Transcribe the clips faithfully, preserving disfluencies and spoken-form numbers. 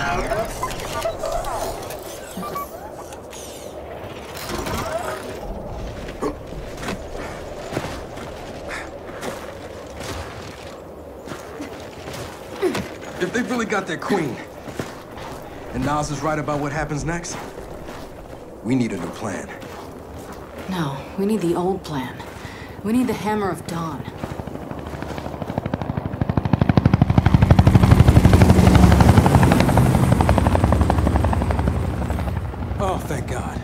If they've really got their queen, and Nas is right about what happens next, we need a new plan. No, we need the old plan. We need the Hammer of Dawn. Oh, thank God.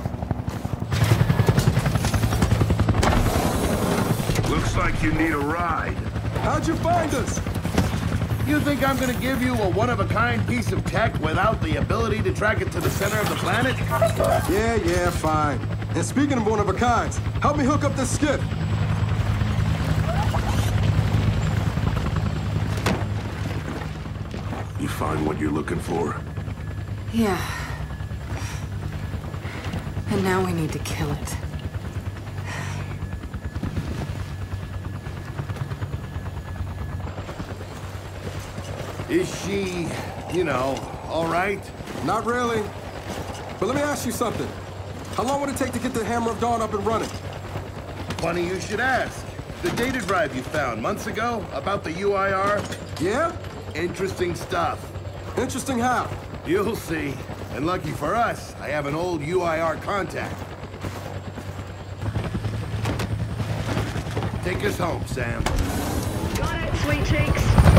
Looks like you need a ride. How'd you find us? You think I'm gonna give you a one-of-a-kind piece of tech without the ability to track it to the center of the planet? Yeah, yeah, fine. And speaking of one-of-a-kinds, help me hook up this skiff. You find what you're looking for? Yeah. And now we need to kill it. Is she, you know, all right? Not really. But let me ask you something. How long would it take to get the Hammer of Dawn up and running? Funny you should ask. The data drive you found months ago about the U I R? Yeah? Interesting stuff. Interesting how? You'll see. And lucky for us, I have an old U I R contact. Take us home, Sam. Got it, sweet cheeks.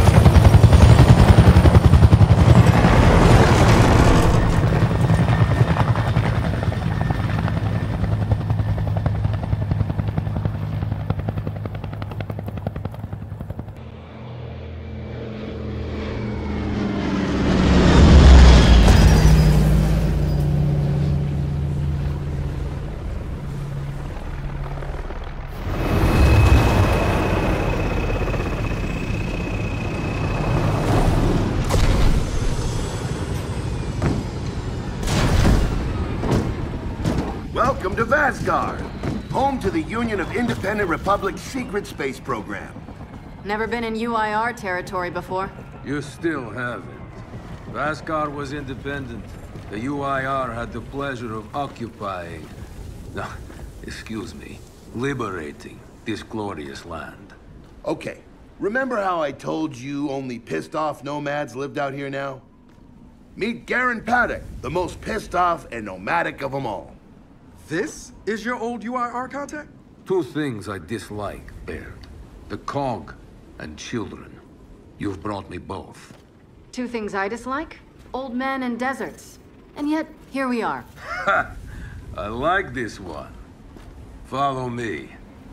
Welcome to Vasgar, home to the Union of Independent Republic's secret space program. Never been in U I R territory before. You still haven't. Vasgar was independent. The U I R had the pleasure of occupying... No, excuse me. Liberating this glorious land. Okay, remember how I told you only pissed-off nomads lived out here now? Meet Garen Paddock, the most pissed-off and nomadic of them all. This is your old U I R contact? Two things I dislike, Baird. The cog and children. You've brought me both. Two things I dislike? Old men and deserts. And yet, here we are. Ha! I like this one. Follow me.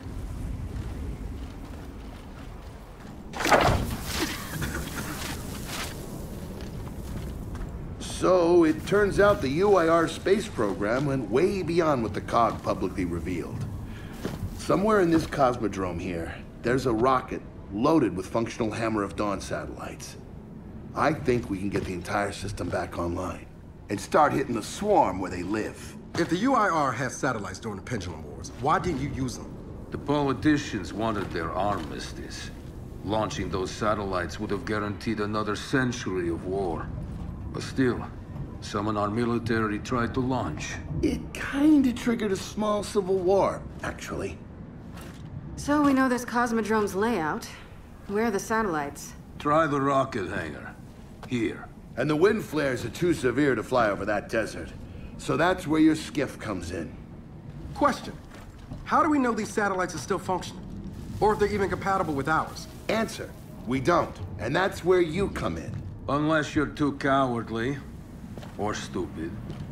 So, it turns out the U I R space program went way beyond what the C O G publicly revealed. Somewhere in this cosmodrome here, there's a rocket loaded with functional Hammer of Dawn satellites. I think we can get the entire system back online and start hitting the swarm where they live. If the U I R has satellites during the Pendulum Wars, why didn't you use them? The politicians wanted their armistice. Launching those satellites would have guaranteed another century of war. But still, some in our military tried to launch. It kinda triggered a small civil war, actually. So we know this Cosmodrome's layout. Where are the satellites? Try the rocket hangar. Here. And the wind flares are too severe to fly over that desert. So that's where your skiff comes in. Question. How do we know these satellites are still functioning? Or if they're even compatible with ours? Answer. We don't. And that's where you come in. Unless you're too cowardly. Or stupid.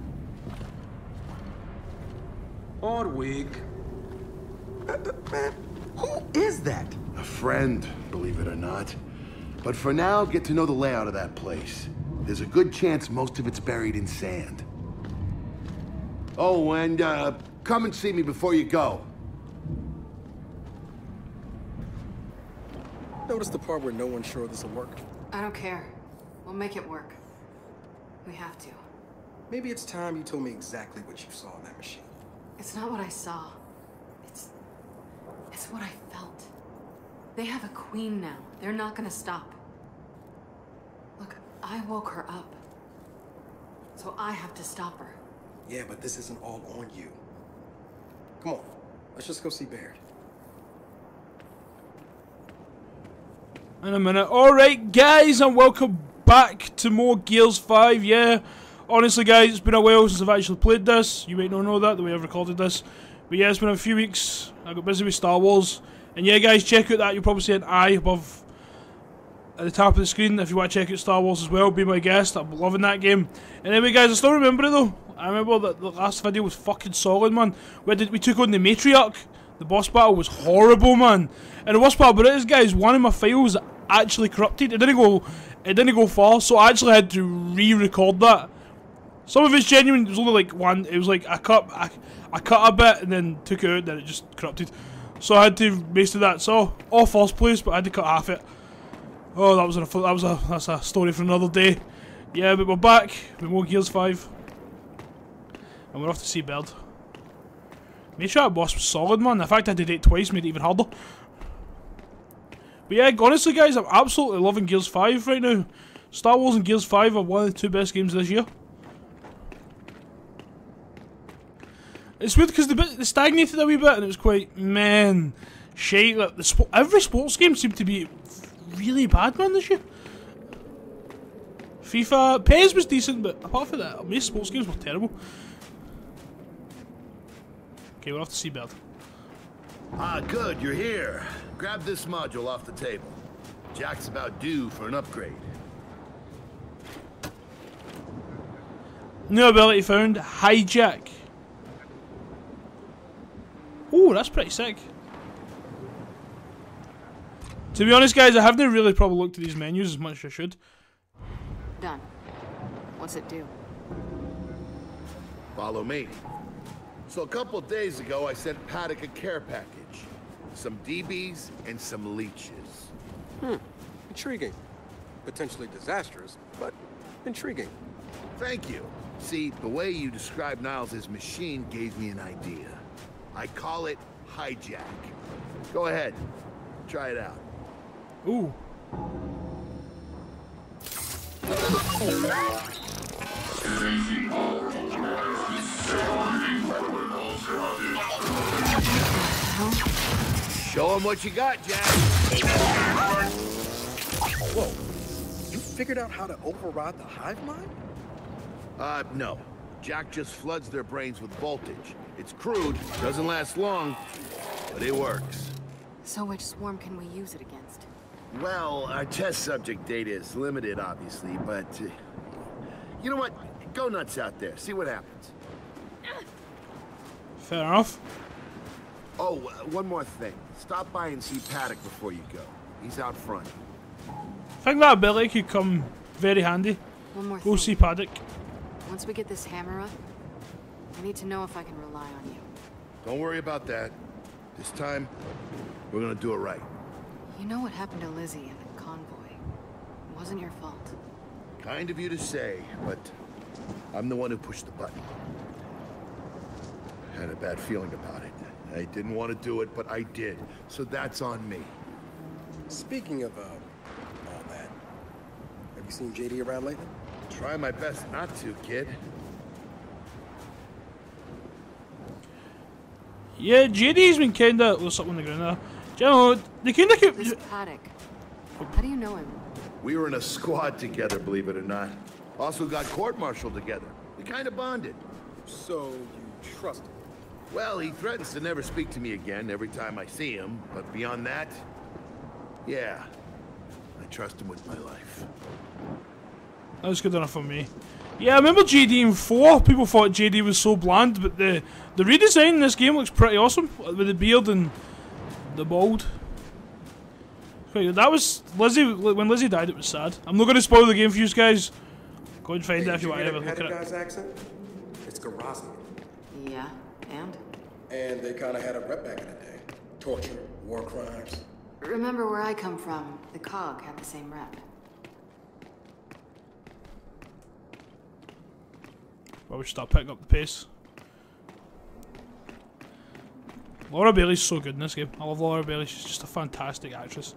Or weak. Uh, man, who is that? A friend, believe it or not. But for now, get to know the layout of that place. There's a good chance most of it's buried in sand. Oh, and uh, come and see me before you go. Notice the part where no one's sure this will work. I don't care. We'll make it work. We have to. Maybe it's time you told me exactly what you saw in that machine. It's not what I saw. It's... It's what I felt. They have a queen now. They're not gonna stop. Look, I woke her up. So I have to stop her. Yeah, but this isn't all on you. Come on, let's just go see Baird. In a minute. Alright, guys, and welcome back to more Gears five. Yeah, honestly, guys, it's been a while since I've actually played this. You might not know that, the way I've recorded this. But yeah, it's been a few weeks. I got busy with Star Wars. And yeah, guys, check out that. You'll probably see an eye above at the top of the screen if you want to check out Star Wars as well. Be my guest. I'm loving that game. And anyway, guys, I still remember it though. I remember that the last video was fucking solid, man. We did we took on the Matriarch. The boss battle was horrible, man. And the worst part about it is, guys, one of my files actually corrupted. It didn't go it didn't go far, so I actually had to re-record that. Some of it's genuine. It was only like one. It was like I cut I, I cut a bit and then took it out, then it just corrupted. So I had to master that. So all first place, but I had to cut half it. Oh, that was a that was a that's a story for another day. Yeah, but we're back with more Gears five, and we're off to see Baird. Make sure that boss was solid, man. The fact I did it twice made it even harder. But yeah, honestly, guys, I'm absolutely loving Gears five right now. Star Wars and Gears five are one of the two best games this year. It's weird because the bit they stagnated a wee bit, and it was quite man shite. Like the sp every sports game seemed to be really bad, man, this year. FIFA, P E S was decent, but apart from that, most sports games were terrible. Okay, we're off to see Baird. Ah, good, you're here. Grab this module off the table. Jack's about due for an upgrade. New ability found, Hijack. Ooh, that's pretty sick. To be honest, guys, I haven't really probably looked at these menus as much as I should. Done. What's it do? Follow me. So a couple of days ago, I sent Paddock a care package. Some D Bs and some leeches. Hmm, intriguing. Potentially disastrous, but intriguing. Thank you. See, the way you described Niles' machine gave me an idea. I call it Hijack. Go ahead. Try it out. Ooh. Show him what you got, Jack. Whoa, you figured out how to override the hive mind? Uh, no. Jack just floods their brains with voltage. It's crude, doesn't last long, but it works. So which swarm can we use it against? Well, our test subject data is limited, obviously, but... Uh, you know what? Go nuts out there. See what happens. Fair enough. Oh, uh, one more thing. Stop by and see Paddock before you go. He's out front. I think that ability could come very handy. One more Go thing. see Paddock. Once we get this hammer up, I need to know if I can rely on you. Don't worry about that. This time, we're gonna do it right. You know what happened to Lizzie in the convoy. It wasn't your fault. Kind of you to say, but I'm the one who pushed the button. Had a bad feeling about it. I didn't want to do it, but I did. So that's on me. Speaking of, uh, all that, have you seen J D around lately? Try my best not to, kid. Yeah, J D's been kinda... There's something on the ground there. Do you know, they kinda keep... This Paddock. How do you know him? We were in a squad together, believe it or not. Also got court-martialed together. We kind of bonded. So, you trust him? Well, he threatens to never speak to me again every time I see him, but beyond that, yeah, I trust him with my life. That was good enough for me. Yeah, I remember J D in four. People thought J D was so bland, but the the redesign in this game looks pretty awesome with the beard and the bald. Okay, that was Lizzie. When Lizzie died, it was sad. I'm not going to spoil the game for you guys. Go and find Hey, it if you did want to hear have a that look at Paddock it. guy's accent? It's Garosnian. Yeah, and? And they kind of had a rep back in the day. Torture, war crimes. Remember where I come from, the cog had the same rep. Well, we should start picking up the pace. Laura Bailey's so good in this game. I love Laura Bailey. She's just a fantastic actress.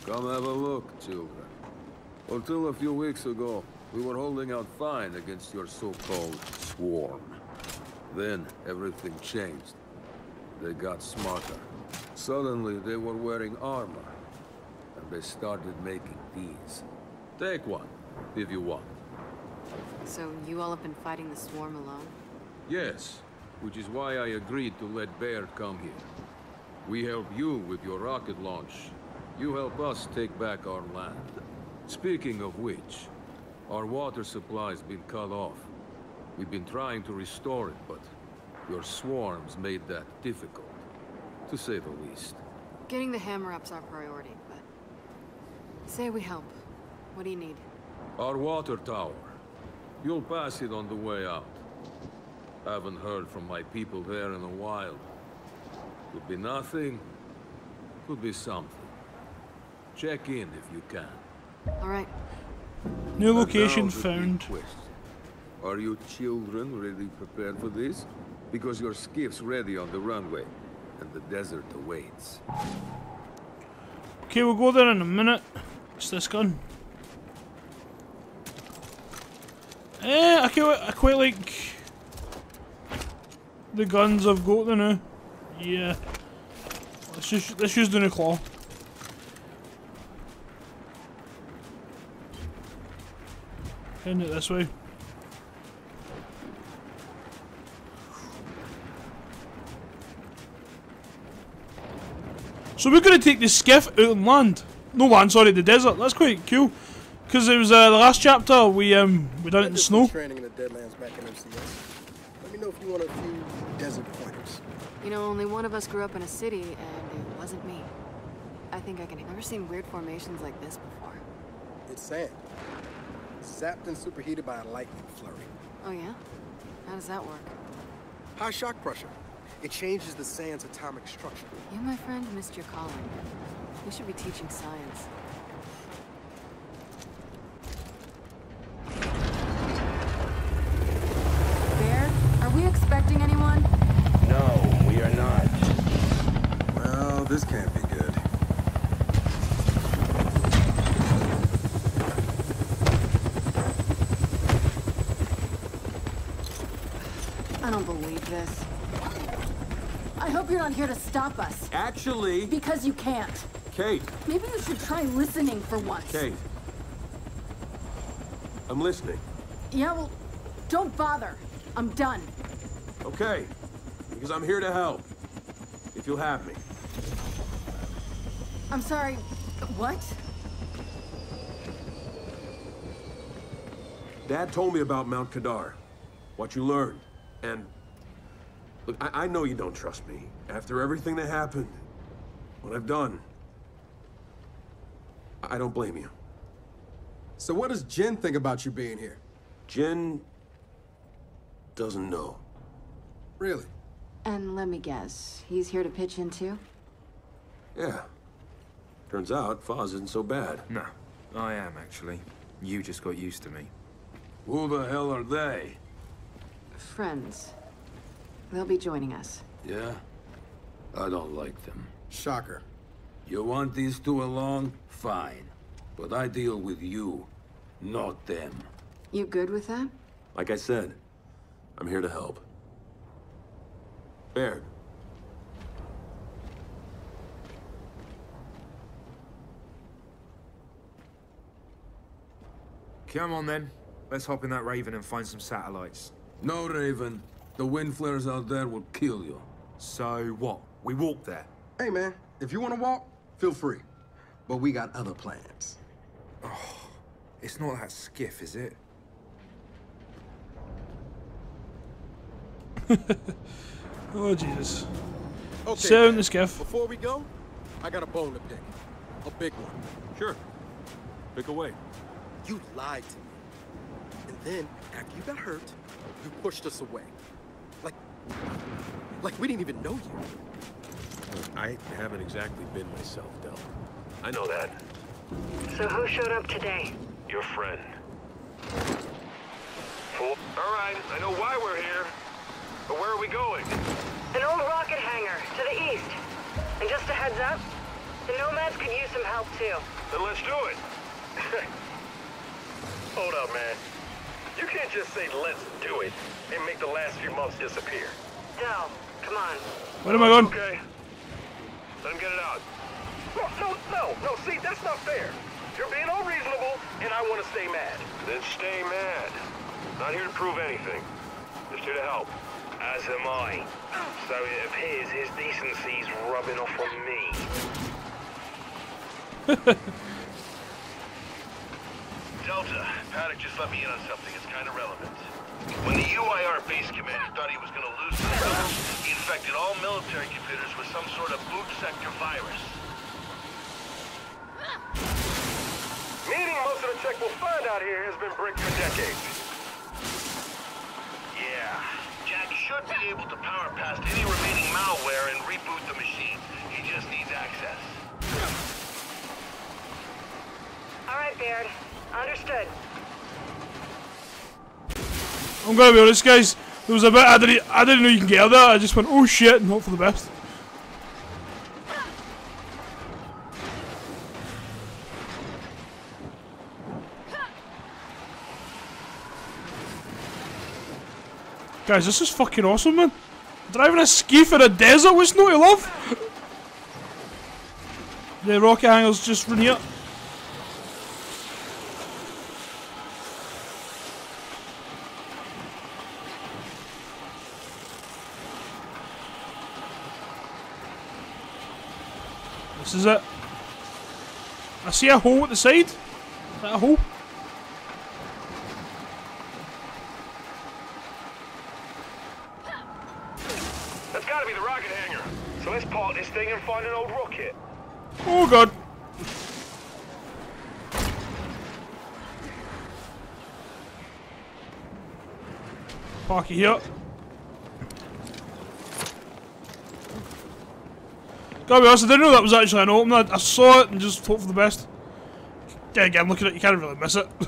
Come have a look, children. Until a few weeks ago, we were holding out fine against your so-called swarm. Then, everything changed. They got smarter. Suddenly, they were wearing armor. And they started making these. Take one, if you want. So you all have been fighting the swarm alone? Yes, which is why I agreed to let Baird come here. We help you with your rocket launch. You help us take back our land. Speaking of which, our water supply's been cut off. We've been trying to restore it, but your swarms made that difficult, to say the least. Getting the hammer-up's our priority, but... Say we help. What do you need? Our water tower. You'll pass it on the way out. Haven't heard from my people there in a while. Could be nothing, could be something. Check in if you can. All right. New And location now the big found. question. Are you children really prepared for this? Because your skiff's ready on the runway, and the desert awaits. Okay, we'll go there in a minute. What's this gun? Eh, I quite, I quite like the guns I've got there now. Yeah. Let's just let's use the new claw. Heading it this way. So we're gonna take the skiff out on land. No land, sorry, the desert. That's quite cool. Because it was uh, the last chapter we um we done it in the snow. Training in the Deadlands back in M C S. Let me know if you want a few desert pointers. You know, only one of us grew up in a city, and it wasn't me. I think I can... I've never seen weird formations like this before. It's sand. Zapped and superheated by a lightning flurry. Oh yeah? How does that work? High shock pressure. It changes the sand's atomic structure. You, my friend, missed your calling. You should be teaching science. Baird, are we expecting anyone? No, we are not. Well, this can't be good. I don't believe this. I hope you're not here to stop us. Actually, Because you can't. Kate, Maybe you should try listening for once. Kate. I'm listening. Yeah, well, don't bother. I'm done. Okay. Because I'm here to help. If you'll have me. I'm sorry. What? Dad told me about Mount Kadar. What you learned. And... Look, I, I know you don't trust me. After everything that happened, what I've done, I, I don't blame you. So what does Jin think about you being here? Jin doesn't know. Really? And let me guess, he's here to pitch in too? Yeah. Turns out Foz isn't so bad. No, I am actually. You just got used to me. Who the hell are they? Friends. They'll be joining us. Yeah? I don't like them. Shocker. You want these two along? Fine. But I deal with you, not them. You good with that? Like I said, I'm here to help. Baird. Come on then. Let's hop in that Raven and find some satellites. No, Raven. The wind flares out there will kill you. So what? We walk there? Hey, man, if you want to walk, feel free. But we got other plans. It's not that skiff, is it? Oh Jesus. Okay, Sit in man, the skiff. Before we go, I got a bone to pick. A big one. Sure. Pick away. You lied to me. And then, after you got hurt, you pushed us away. Like... Like we didn't even know you. I haven't exactly been myself, Del. I know that. So who showed up today? Your friend. All right, I know why we're here. But where are we going? An old rocket hangar to the east. And just a heads up, The Nomads could use some help too. Then let's do it. Hold up, man. You can't just say let's do it and make the last few months disappear. Del, come on. Where am I going? Okay. Let him get it out. No, no, no, no, see, that's not fair. You're being unreasonable, and I want to stay mad. Then stay mad. Not here to prove anything. Just here to help. As am I. So it appears his decency's rubbing off on me. Delta, Paddock just let me in on something. It's kind of relevant. When the U I R base commander thought he was going to lose himself, he infected all military computers with some sort of boot sector virus. Meaning most of the tech we'll find out here has been bricked for decades. Yeah. Jack should be able to power past any remaining malware and reboot the machine. He just needs access. All right, Baird. Understood. I'm gonna be honest, guys. There was a bit I didn't, I didn't know you can get out of that. I just went, oh shit, and hope for the best. Guys, this is fucking awesome, man. Driving a skiff in a desert, what's not to love? The rocket hangar's just run here. This is it. I see a hole at the side. Is that a hole? That's gotta be the rocket hangar. So let's park this thing and find an old rocket. Oh god. Park it here. Gotta be honest, I didn't know that was actually an open. I, I saw it and just hope for the best. Yeah, again, look at it, you can't really miss it.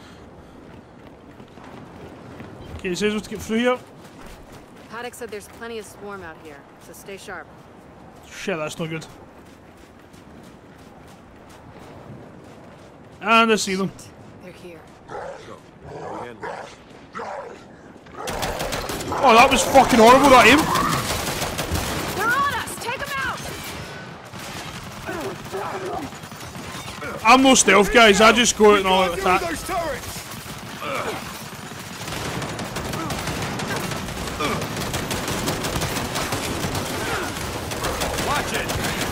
Okay, it says we have to get through here. Paddock said there's plenty of swarm out here, so stay sharp. Shit, that's not good. And I see them. They're here. Oh, that was fucking horrible, that aim. They're on us! Take them out! I'm no stealth, guys. I just go out and all out attack. Watch it.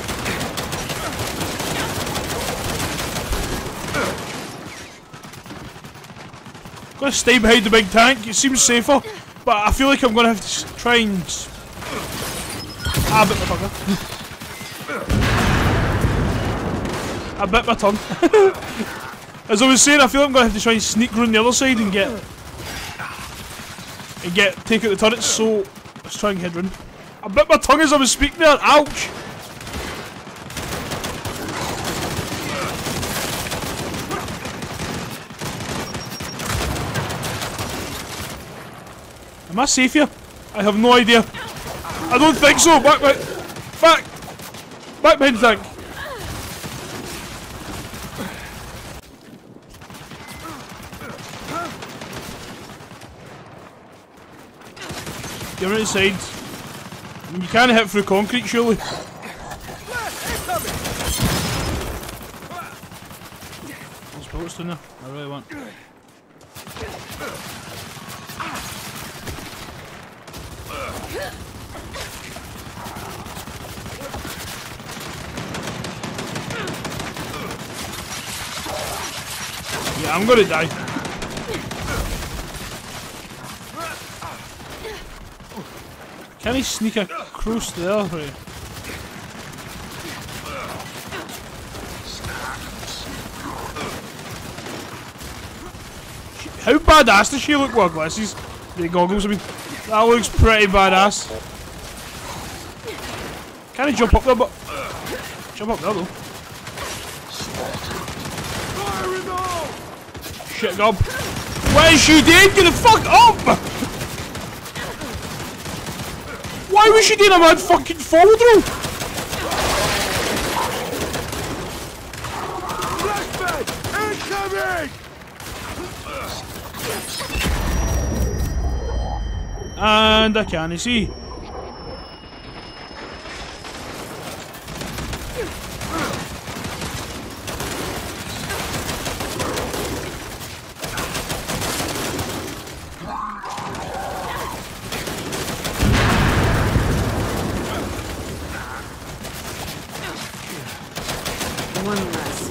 I'm gonna stay behind the big tank. It seems safer, but I feel like I'm gonna have to s try and. S ah, I bit my tongue. I bit my tongue. As I was saying, I feel like I'm gonna have to try and sneak around the other side and get and get take out the turrets. So let's try and head round. I bit my tongue as I was speaking there. Ouch! Am I safe here? I have no idea. I don't think so. Back, back, back, back behind the tank. Get right inside. I mean, you can't hit through concrete, surely. There's bullets in there. I really want. Yeah, I'm gonna die. Can he sneak across there? Right? How badass does she look with her glasses? The goggles, I mean. That looks pretty badass. Can he jump up there, but... Jump up there, though. Shit, Gob. What is she doing? Get the fuck up! Why was she doing a mad fucking fall through? Coming! And I can't see. One less.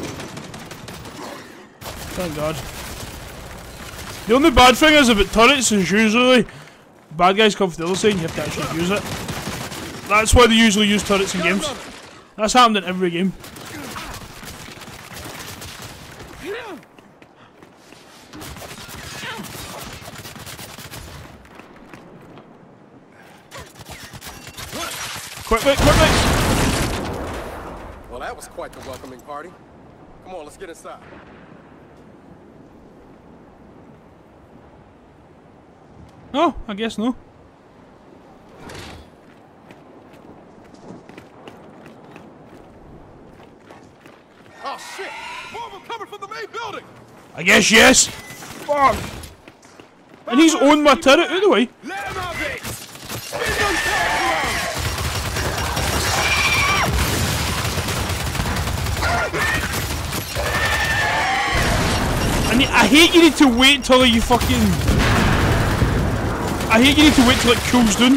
Thank God. The only bad thing is about turrets is usually bad guys come from the other side and you have to actually use it. That's why they usually use turrets in games. That's happened in every game. Quickly, quickly! Well, that was quite the welcoming party. Come on, let's get inside. Oh, I guess no. Oh shit! More of them coming from the main building! I guess yes. Fuck. And he's on my turret out of the way. Let him have it! Spin those turrets around! I, need, I hate you need to wait till you fucking... I hate you need to wait till it cools down.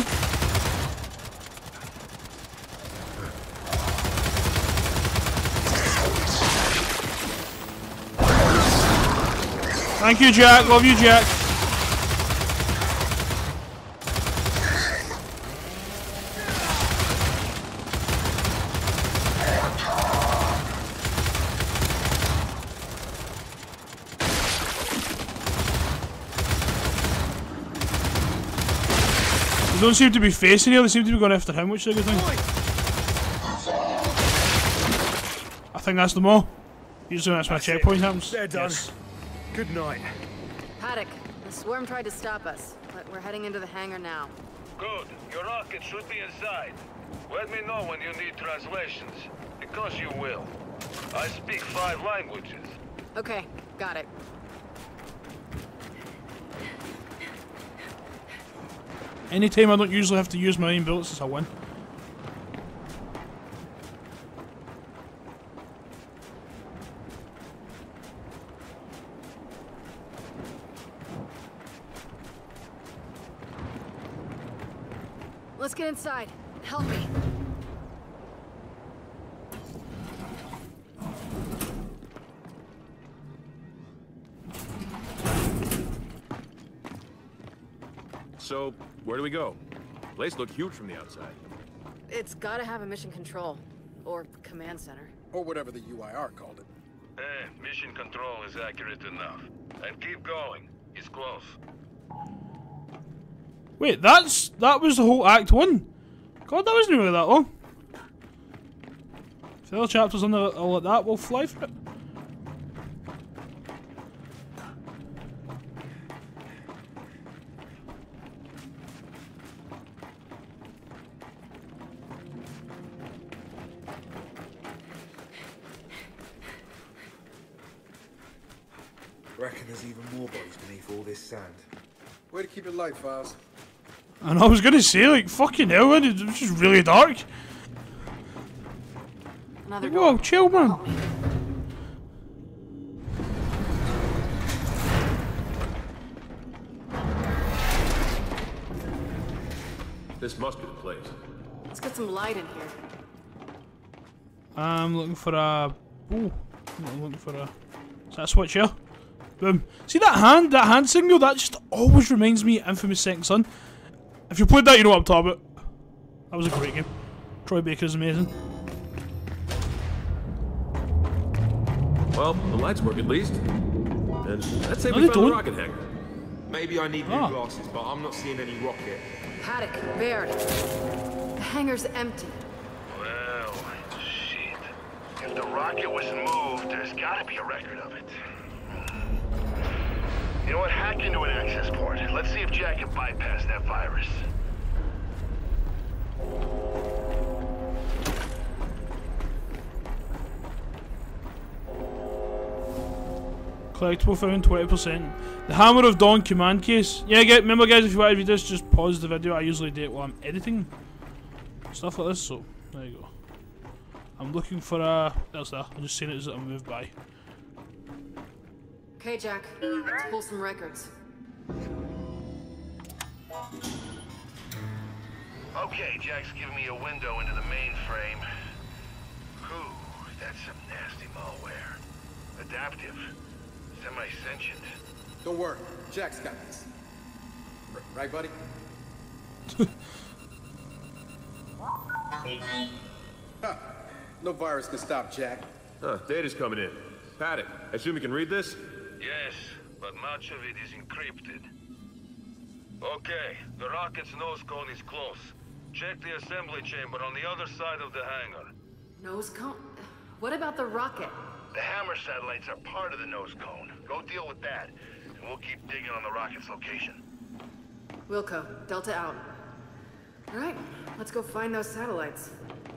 Thank you, Jack. Love you, Jack. They don't seem to be facing here, they seem to be going after him, which is a good thing. I think that's them all. Usually that's when a checkpoint happens. They're done. Yes. Good night. Paddock, the swarm tried to stop us, but we're heading into the hangar now. Good. Your rocket should be inside. Let me know when you need translations, because you will. I speak five languages. Okay, got it. Anytime I don't usually have to use my own bullets, it's a win. Let's get inside. Help me. So, where do we go? The place looked huge from the outside. It's gotta have a mission control. Or command center. Or whatever the U I R called it. Eh, mission control is accurate enough. And keep going. It's close. Wait, that's that was the whole Act One. God, that wasn't really that long. If the other chapters on the all like that, we'll fly for it. Reckon there's even more bodies beneath all this sand. Way to keep it light, Files. And I was gonna say, like, fucking hell, man, it was just really dark. Another Whoa, door. chill, man. Help me. This must be the place. Let's get some light in here. I'm looking for a... Ooh, I'm looking for a... Is that a switch here? Boom. See that hand, that hand signal? That just always reminds me of Infamous Second Son. If you played that, you know what I'm talking about. That was a great game. Troy Baker's amazing. Well, the lights work at least. And I'd say No, we they found don't. the rocket hangar. Maybe I need new Ah. glasses, but I'm not seeing any rocket. Paddock, Baird. The hangar's empty. Well, shit. If the rocket was moved, there's gotta be a record of it. You know what? Hack into an access port. Let's see if Jack can bypass that virus. Collectible found twenty percent. The Hammer of Dawn command case. Yeah, get, remember guys, if you want to read this, just pause the video. I usually do it while I'm editing. Stuff like this, so there you go. I'm looking for a... There's that. I'm just seeing it as I move by. Okay, Jack. Let's pull some records. Okay, Jack's giving me a window into the mainframe. Whew, that's some nasty malware. Adaptive. Semi-sentient. Don't worry, Jack's got this. R right, buddy? Huh. No virus can stop Jack. Huh, data's coming in. Paddock, I assume you can read this? Yes, but much of it is encrypted. Okay, the rocket's nose cone is close. Check the assembly chamber on the other side of the hangar. Nose cone? What about the rocket? The Hammer satellites are part of the nose cone. Go deal with that, and we'll keep digging on the rocket's location. Wilco, Delta out. Alright, let's go find those satellites.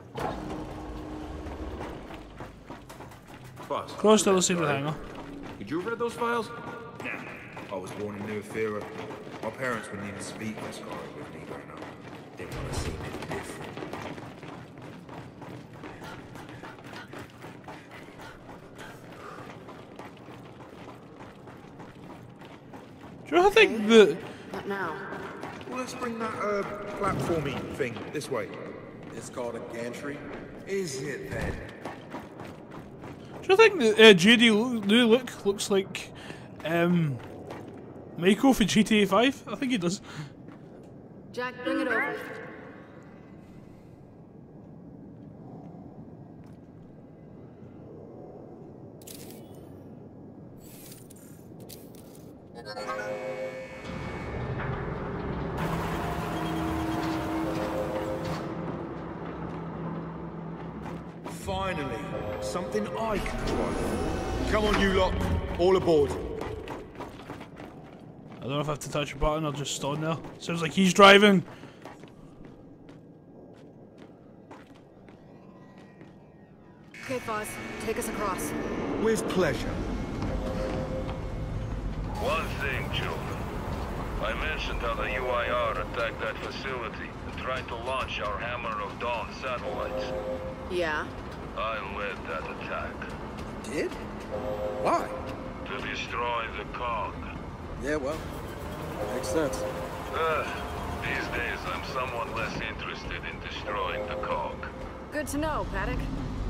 Boss. Cross to the side of the hangar. Did you read those files? Nah. I was born in New Athera. My parents wouldn't even speak this guy with me growing up. Didn't want to see me different. Do you think that... Not now. Well, let's bring that, uh, platformy thing this way. It's called a gantry. Is it then? Do you think that uh, J D lo new look looks like um, Michael for G T A five? I think he does. Jack, bring it over. Finally, something I can drive. Come on, you lot. All aboard. I don't know if I have to touch a button or just stand there. Sounds like he's driving. Okay, Foz, take us across. With pleasure. One thing, children. I mentioned how the U I R attacked that facility and tried to launch our Hammer of Dawn satellites. Yeah? I led that attack. Did? Why? To destroy the cog. Yeah, well, makes sense. Uh, these days I'm somewhat less interested in destroying the cog. Good to know, Paddock.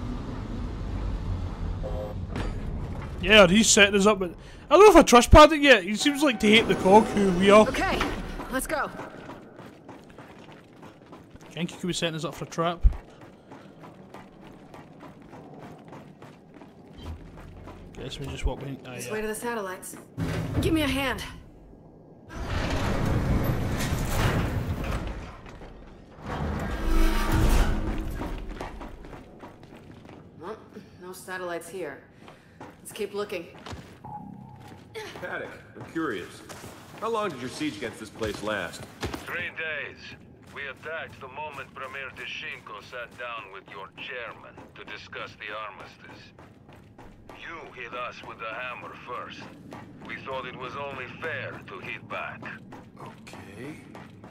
Yeah, he's setting us up, but I don't know if I trust Paddock yet. He seems like to hate the cog who we are. Okay, let's go. I think he could be setting us up for a trap. Guess we just walk in. Ah, This yeah. way to the satellites. Give me a hand. Well, no satellites here. Let's keep looking. Paddock, I'm curious. How long did your siege against this place last? Three days. We attacked the moment Premier Deshinko sat down with your chairman to discuss the armistice. You hit us with the hammer first. We thought it was only fair to hit back. Okay.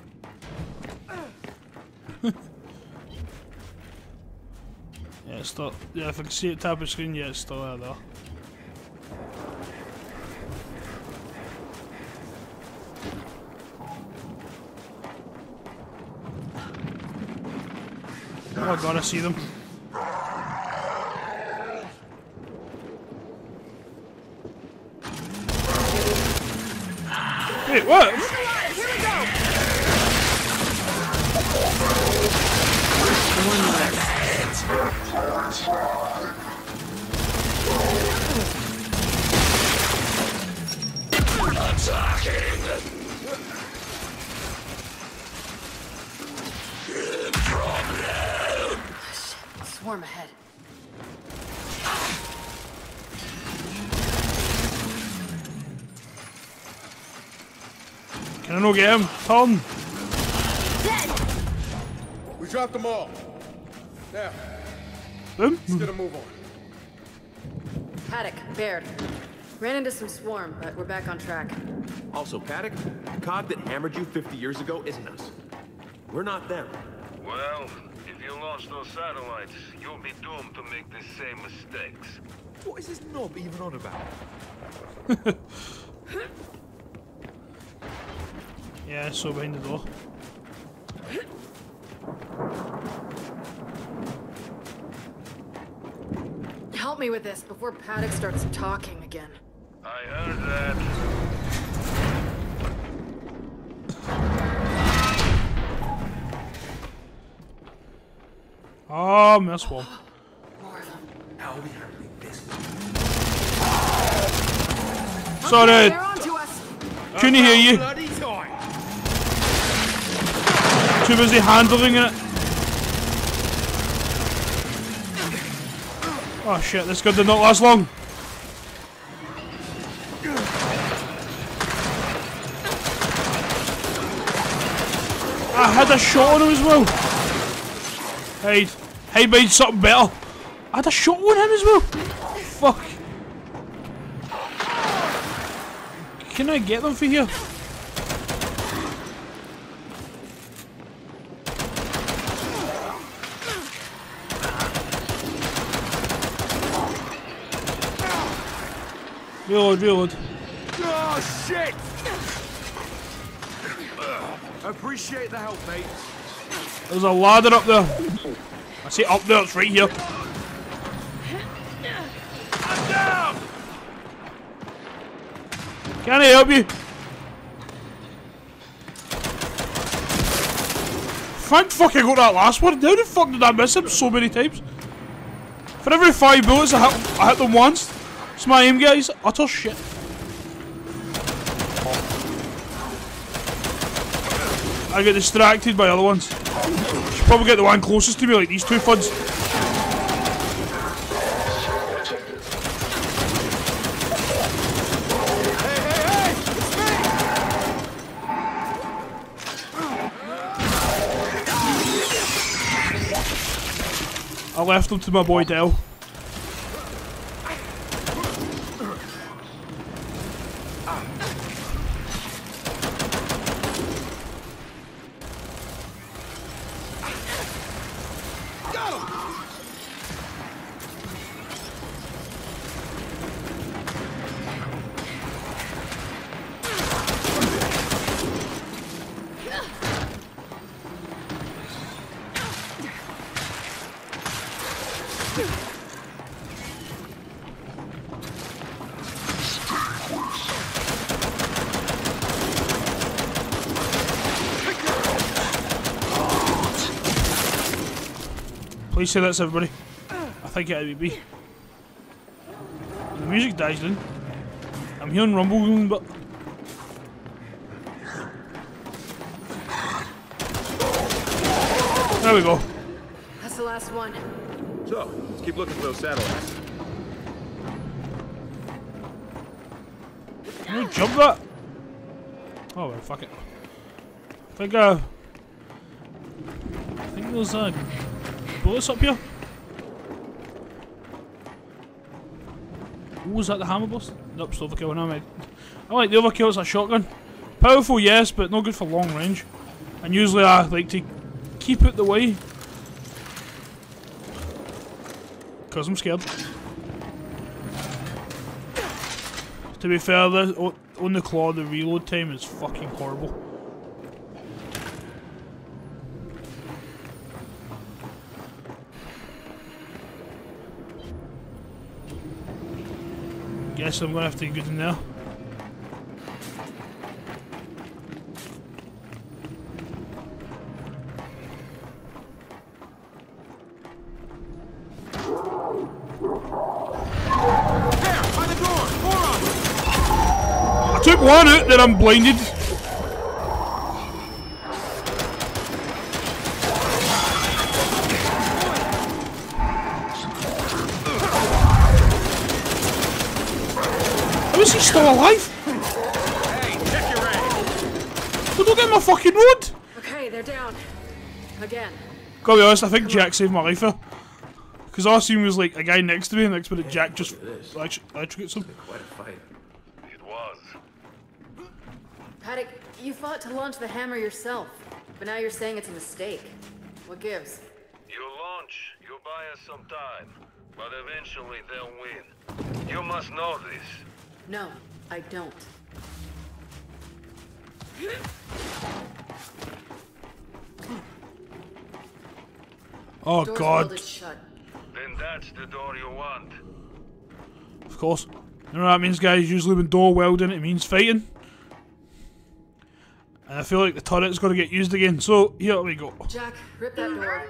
Yeah, it's still. Yeah, if I can see it tap the screen, yeah, it's still there though. Oh god, I see them. Wait, what? Here we go! Swarm ahead. Can I no get him? Tom! We dropped them all. Now, Boom? let's get a move on. Paddock, Baird. Ran into some swarm, but we're back on track. Also, Paddock, the cog that hammered you fifty years ago isn't us. We're not them. Well, if you launch those satellites, you'll be doomed to make the same mistakes. What is this knob even on about? Yeah, so behind the door. Help me with this before Paddock starts talking again. I heard that. Oh, miss one. More of them. How are we handling this? Sorry, They're onto us. couldn't hear you. Bloody time! Too busy handling it. Oh shit, this gun did not last long. I had a shot on him as well. Hide. Hide behind something better. I had a shot on him as well. Fuck. Can I get them for here? Reload, reload. Oh, shit! Appreciate the help, mate. There's a ladder up there. I say up there, it's right here. I'm down! Can I help you? Thank fuck I got that last one. How the fuck did I miss him so many times? For every five bullets I hit, I hit them once. It's my aim, guys. Utter shit. I get distracted by other ones. Should probably get the one closest to me, like these two fuds. I left them to my boy Del. Please say that's everybody. I think it would be. The music dies down. I'm hearing rumble, but there we go. That's the last one. So, let's keep looking for those satellites. Can you jump that? Oh well, fuck it. I think uh, I think there's uh, bullets up here. Oh, was that the hammer burst? Nope, still overkill. No, mate. I like the overkill. It's a shotgun. Powerful, yes, but not good for long range. And usually I like to keep it the way. Because I'm scared. To be fair, the, on the claw, the reload time is fucking horrible. Guess I'm gonna have to get in there. I took one out, then I'm blinded. How is he still alive? Hey, check your aim! Well, don't get my fucking road! Okay, they're down. Again. Gotta be honest, I think Jack saved my life there. Because all I seen was like a guy next to me, and next minute Jack just electrocutes him. Quite a fight. Paddock, you fought to launch the hammer yourself, but now you're saying it's a mistake. What gives? You launch, you buy us some time, but eventually they'll win. You must know this. No, I don't. Oh Door's god. welded shut. Then that's the door you want. Of course. You know what that means, guys? Usually when door welding, it means fighting. And I feel like the turret's got to get used again, so here we go. Jack, rip that door.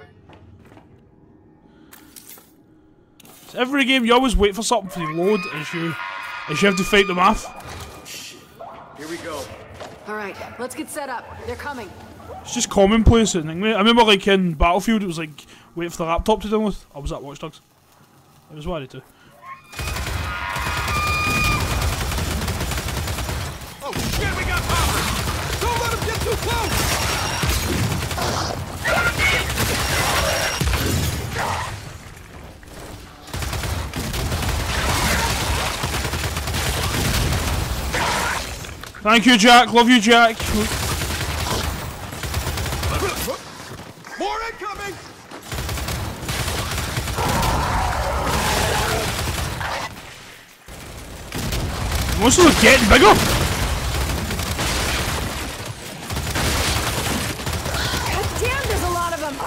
So every game you always wait for something to load as you as you have to fight them off. Here we go. Alright, let's get set up. They're coming. It's just commonplace, I think. I remember like in Battlefield it was like wait for the laptop to download. Or was that Watch Dogs? It was one of the two. Oh shit, we got power! Don't let him get too close! Thank you, Jack. Love you, Jack. More incoming! Most of them are getting bigger. God damn, there's a lot of them.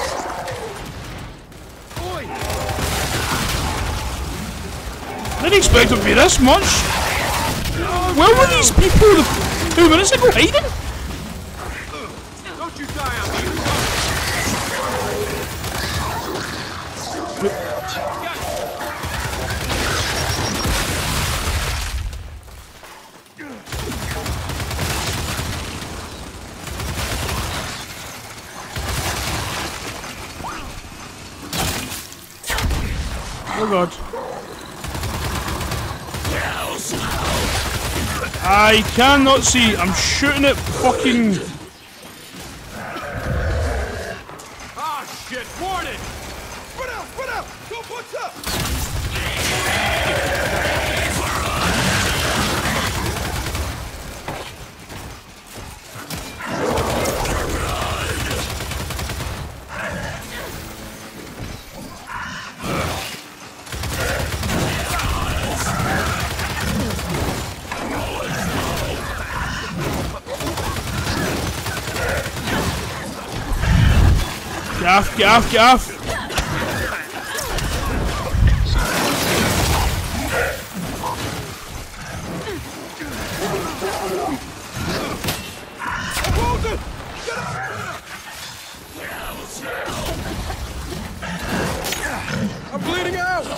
I didn't expect it to be this much. Where were these people two minutes ago hiding? Don't you die on me! Oh god. I cannot see. I'm shooting at fucking. Ah shit, warning! Spread out, spread out! Go push up! Gaff, gaff, gaff. I'm bleeding out!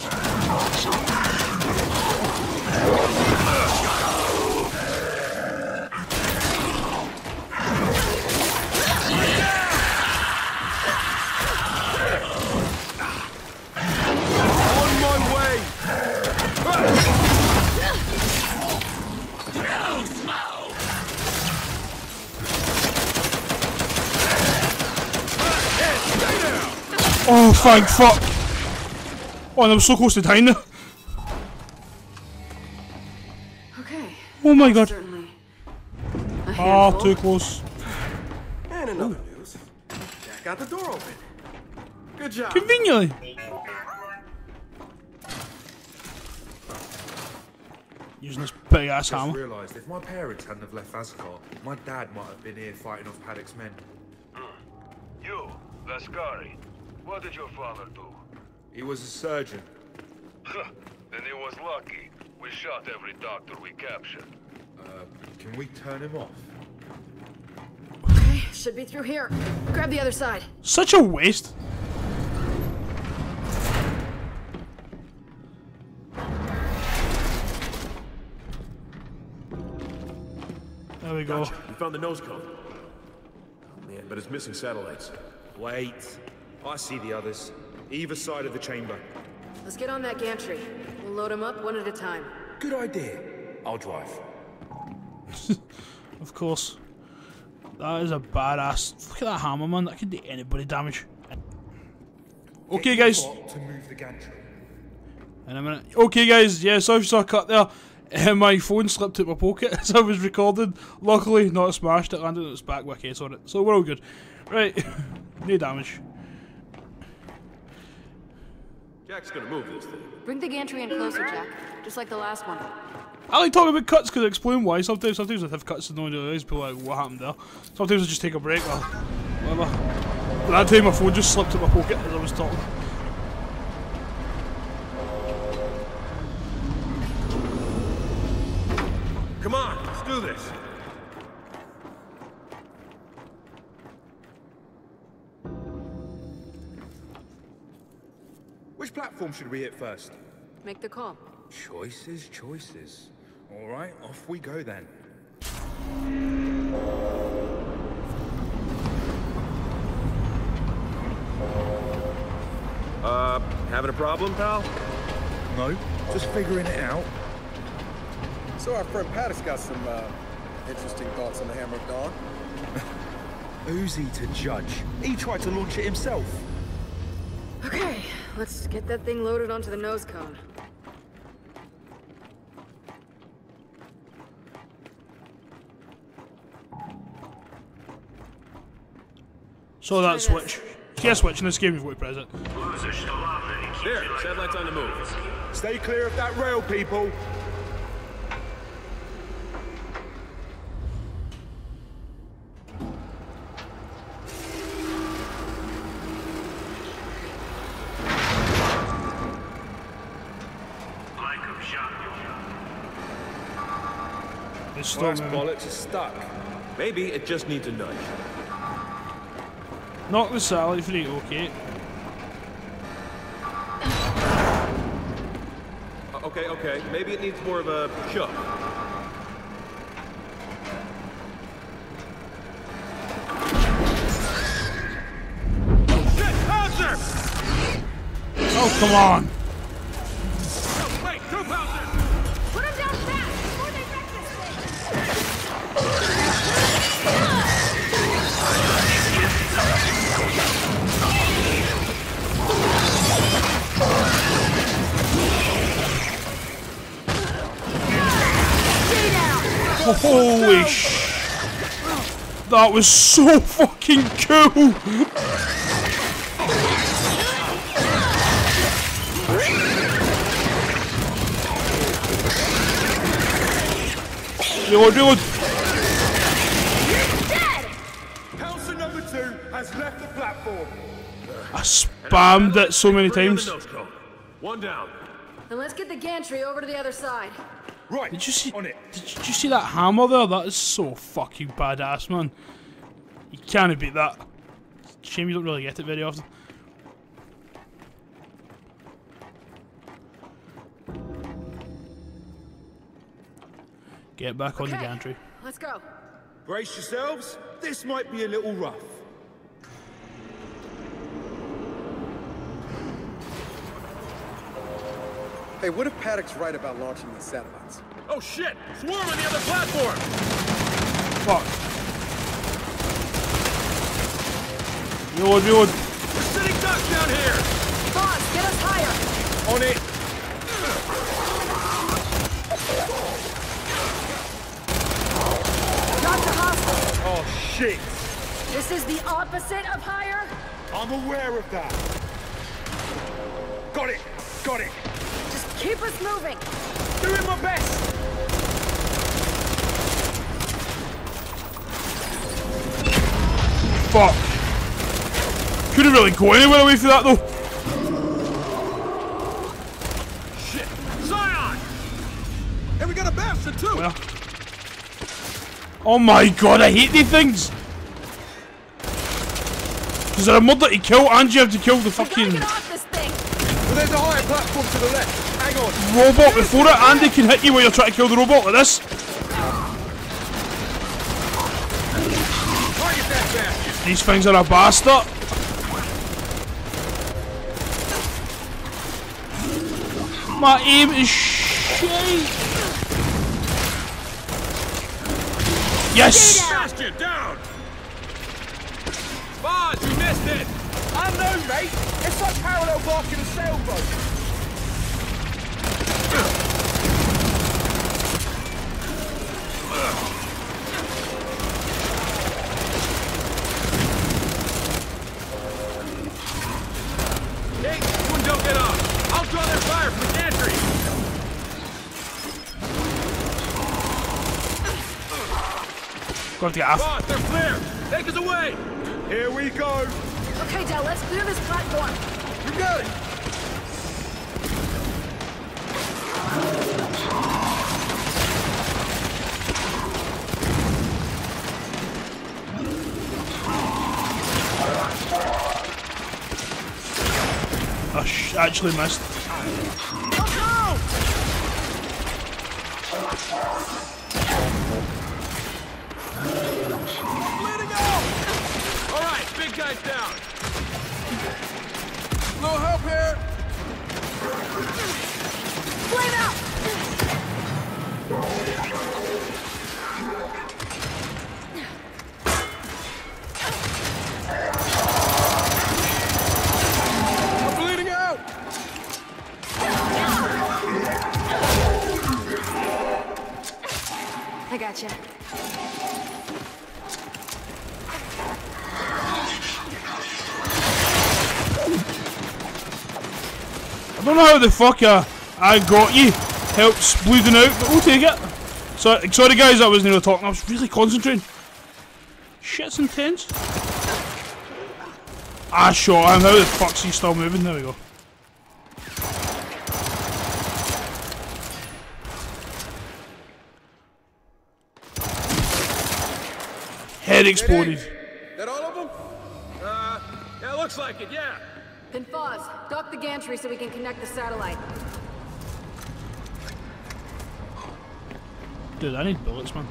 Oh, thank fuck. Oh, and I was so close to dying there. Okay. Oh my god. Certainly. Oh, too close. And another news. Jack got the door open. Good job. Conveniently. Using this big ass I just hammer. realised if my parents hadn't have left Asgard, my dad might have been here fighting off Paddock's men. You, Lascari, what did your father do? He was a surgeon. Then he was lucky. We shot every doctor we captured. Uh, can we turn him off? Okay, should be through here. Grab the other side. Such a waste. There we go. Gotcha. We found the nose cone. Oh, man, but it's missing satellites. Wait. I see the others. Either side of the chamber. Let's get on that gantry. We'll load them up one at a time. Good idea. I'll drive. Of course. That is a badass. Look at that hammer, man. That could do anybody damage. Okay, guys. To move the gantry. In a minute. Okay, guys. Yeah, sorry if you saw a cut there. And my phone slipped out my pocket as I was recording. Luckily, not smashed it, landed on its back with a case on it. So we're all good. Right, no damage. Jack's gonna move this thing. Bring the gantry in closer, Jack. Just like the last one. I like talking about cuts because I explain why. Sometimes sometimes I have cuts and no one realises, people are like, what happened there? Sometimes I just take a break or whatever. But that time my phone just slipped out my pocket as I was talking. Come on, let's do this. Which platform should we hit first? Make the call. Choices, choices. All right, off we go then. Uh, having a problem, pal? No, just figuring it out. So our friend Paddock's got some uh, interesting thoughts on the Hammer of Dawn. Who's he to judge? He tried to launch it himself. Okay, let's get that thing loaded onto the nose cone. So that switch. See a switch in this game, you've got to press it. There, satellite's on the move. Stay clear of that rail, people. It's Last still bollocks is stuck. Maybe it just needs a nudge. knock the satellite free, okay. Okay, okay. Maybe it needs more of a shove. Shit! Hauser! Oh, come on! Oh, wait! Two Hauser! Put him down fast before they wreck this thing! Holy sh! That was so fucking cool! Reload, reload! Hauser number two has left the platform. I spammed it so many times. One down. Then let's get the gantry over to the other side. Right, Did you see? on it. Did you see that hammer there? That is so fucking badass, man. You can't beat that. Shame you don't really get it very often. Get back on the Okay, gantry. let's go. Brace yourselves. This might be a little rough. Hey, what if Paddock's right about launching these satellites? Oh shit! Swarm on the other platform! Fuck. Reload, reload. We're sitting ducks down here! Boss, get us higher! On it. Doctor Hostile, Oh shit! this is the opposite of higher? I'm aware of that. Got it. Got it. Just keep us moving. Doing my best. Fuck. Couldn't really go anywhere away from that though. Shit! Zion! And we got a bastard too! Where? Oh my god, I hate these things! Because they're a murder to kill and you have to kill the We gotta fucking get off this thing. Well, there's a higher platform to the left. Hang on. robot before it and they can hit you when you're trying to kill the robot like this. Target that bastard. These things are a bastard. My aim is shite. Yes! Bastion, down! Boz, you missed it! I know, mate. It's like parallel parking a sailboat. Got to get off. Boss, they're clear! Take us away! Here we go! Okay, Del, let's clear this platform. You got it! I sh actually missed. Bleeding out! Alright, big guy's down. No help here! Flame out! I'm bleeding out! I gotcha. I don't know how the fuck uh, I got you helps bleeding out, but we'll take it. So, sorry guys, I wasn't really talking, I was really concentrating. Shit's intense. Ah, shot him. How the fuck's he still moving? There we go. Head exploded. That all of them? Uh, yeah, looks like it, yeah. Pinfaz, dock the gantry so we can connect the satellite. Dude, I need bullets, man.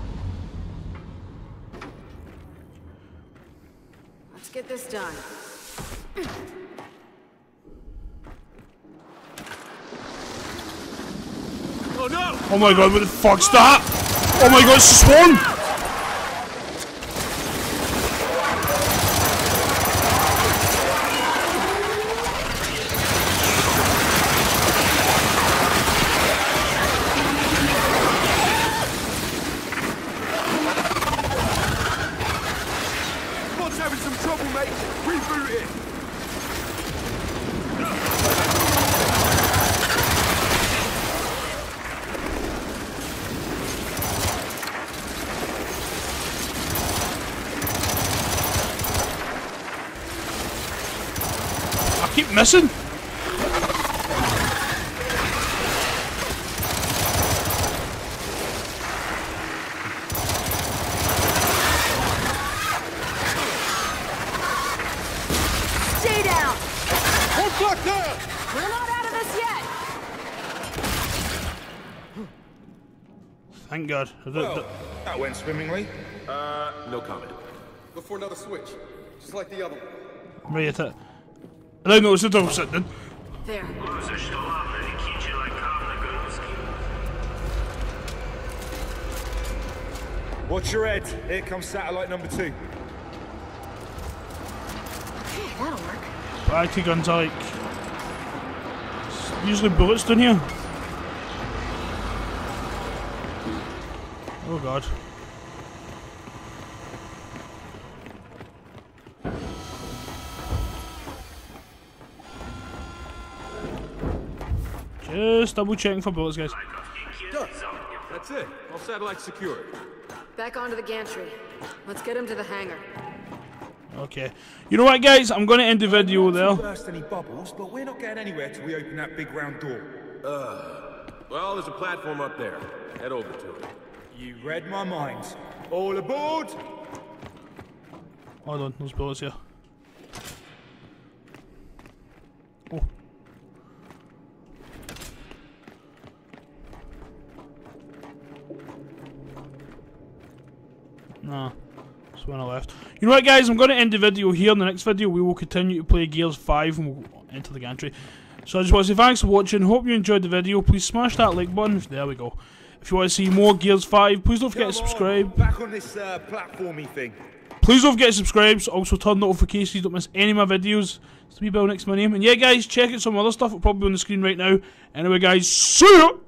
Let's get this done. Oh no! Oh my god, what the fuck's that? Oh my god, it's a swarm! Bot's having some trouble, mate. Reboot it. I keep missing. Stay down! Hold fuck down! We're not out of this yet! Thank god. I don't- Well, that went swimmingly. Uh, no comment. Go for another switch. Just like the other one. Right at it. I don't know what's the door sitting. There. Watch your head. Here comes satellite number two. Okay, that'll work. Priority guns are like usually bullets down here. Oh god. Just double checking for bullets, guys. Done. That's it. All satellites secured. Back onto the gantry. Let's get him to the hangar. Okay. You know what, guys? I'm going to end the video there. Burst any bubbles, but we're not getting anywhere till we open that big round door. Uh, well, there's a platform up there. Head over to it. You read my mind. All aboard! Hold on, there's bullets here. Oh. Nah, that's when I left. You know what, guys? I'm going to end the video here. In the next video, we will continue to play Gears five and we'll enter the gantry. So I just want to say thanks for watching. Hope you enjoyed the video. Please smash that like button. There we go. If you want to see more Gears five, please don't forget to subscribe. Back on this uh, platformy thing. Please don't forget to subscribe. Also turn notifications so you don't miss any of my videos. It's me, Bill, next to my name. And yeah, guys, check out some other stuff. It'll probably be on the screen right now. Anyway, guys, see ya!